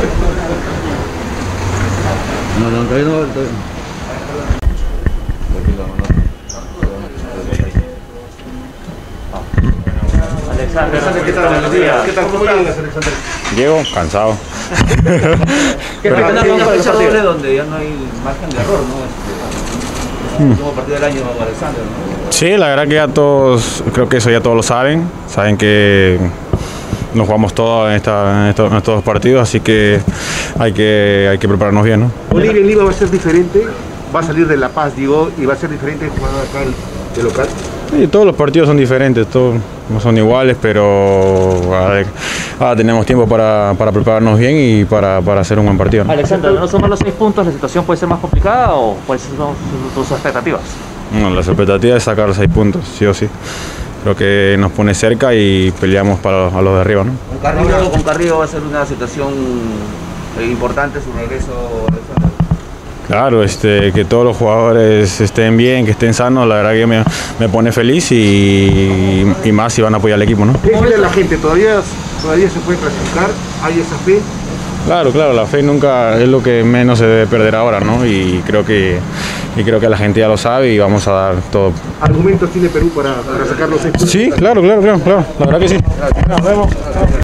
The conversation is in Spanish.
No, todavía no. Alexander, ¿qué tal? Buenos días. ¿Qué tal? ¿Cómo llegas, Alexander? Llego cansado. ¿Qué tal? Una fecha doble donde ya no hay margen de error, ¿no? Es el último partido del año, Alexander, ¿no? Sí, la verdad que ya todos, creo que eso ya todos lo saben. Saben que nos jugamos todo en estos dos partidos, así que hay que prepararnos bien, ¿no? Bolivia en Lima va a ser diferente, va a salir de La Paz, digo, y va a ser diferente jugar acá de local. Sí, todos los partidos son diferentes, todos no son iguales, pero ahora tenemos tiempo para prepararnos bien y para hacer un buen partido, ¿no? Alexander, ¿no sumar los 6 puntos? ¿La situación puede ser más complicada o cuáles son tus expectativas? No, las expectativas es sacar los 6 puntos, sí o sí. Creo que nos pone cerca y peleamos a los de arriba, ¿no? Con Carrillo va a ser una situación importante su regreso, Alexander. Claro, que todos los jugadores estén bien, que estén sanos, la verdad que me pone feliz y más si van a apoyar al equipo, ¿no? ¿Qué dice la gente? ¿Todavía se puede clasificar? ¿Hay esa fe? Claro, la fe nunca es lo que menos se debe perder ahora, ¿no? Y creo que la gente ya lo sabe y vamos a dar todo. ¿Argumentos tiene Perú para sacar los 6 puntos? Sí, claro, la verdad que sí. Nos vemos.